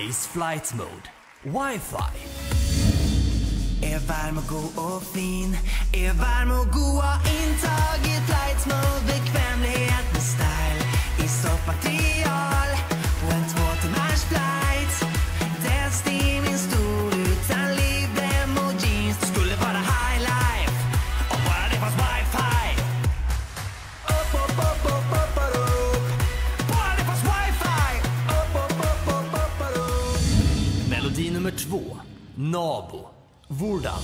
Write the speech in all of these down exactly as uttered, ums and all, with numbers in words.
Space Flight Mode. Wi-Fi. Är varm och god och fin. Är varm och god och intagit flight mode. Bekvämlighet med style i soffmaterial. På en två timmars flight. Destin min stor utan liv. Dem och jeans. Det skulle vara high life. Och bara det fanns wifi. Upp, upp, upp, upp, upp, upp, upp. Bara det fanns wifi. Upp, upp, upp, upp, upp, upp, upp. Melodi nummer två. Nabo. Vordan.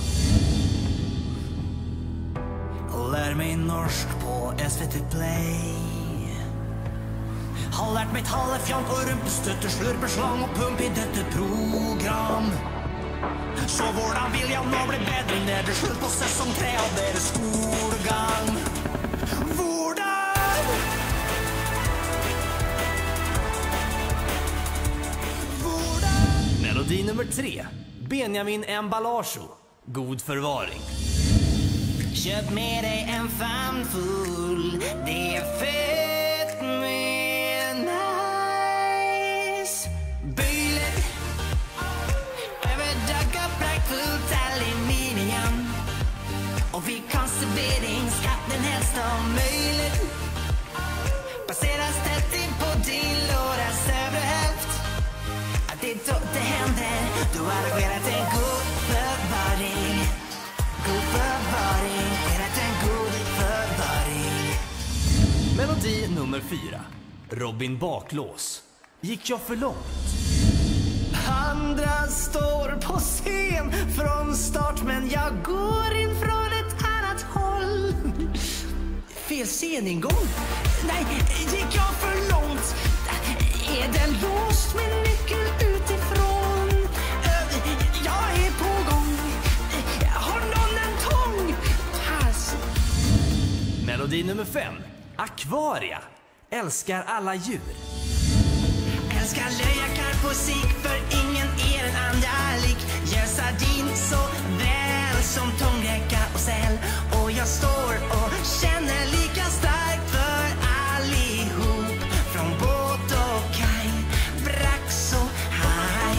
Lär mig norsk på S V T Play. Har lärt mig tallefjant og rumpestøtter, slurpeslang og pump i dette program. Så hvordan vil jeg nå bli bedre når det er slutt på sesong tre av deres skolegang? Hvordan? Hvordan? Melodi nummer tre. Benjamin Emballage. God förvaring. Köp med dig en famn full. Det är fett med nice. Böjlet överdagga praktfullt aluminium. Och vid konserveringsskatten helst om möjligt. Baseras tätt in på din låras övre hälft. Att det då det händer. Du har arrangerat en god förvaring. God förvaring, velat en god förvaring. Melodi nummer fyra. Robin Baklås. Gick jag för långt? Andra står på scen från start, men jag går in från ett annat håll. Fel sceningång. Nej, gick jag för långt? Är den låst med nyckel utifrån? Jag är på gång. Har någon en tång? Pass. Melodi nummer fem. Akvaria. Älskar alla djur. Älskar löjakar på sik, för ingen är en andra lik. Gör sardin så väl som tångräka och säl. Och jag står och känner lika starkt för allihop. Från båt och kaj, brack så haj.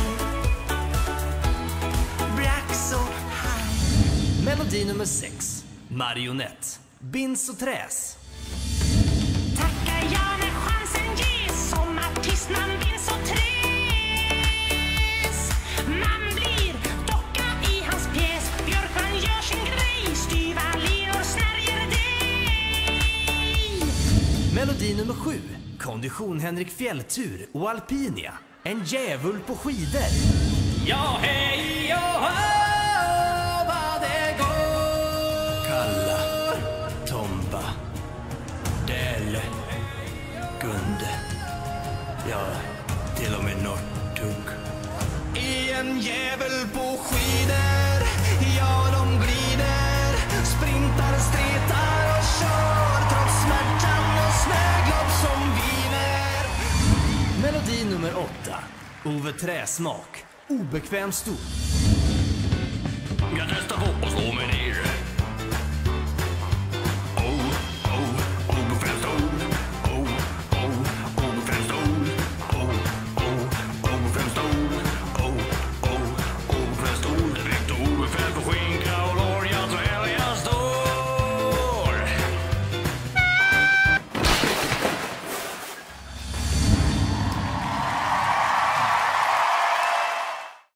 Brack så haj. Melodi nummer sex. Marionett. Bins och träs. Tackar jag när chansen ges. Som artist man vinns och tres. Man blir docka i hans pjäs. Björkman gör sin grej. Styva linor snärjer dig. Melodi nummer sju. Kondition Henrik Fjälltur och Alpinia. En djävul på skidor. Ja, hej, ja, vad det går. Kalla, Tomba, Delle, Gunde. Ja, till och med Norrtugg. I en jävel på skidor. Ja, de glider. Sprintar, stretar och kör. Trots smärtan och snöglopp som viner. Melodi nummer åtta. Ove Träsmak. Obekväm stol. Jag testar på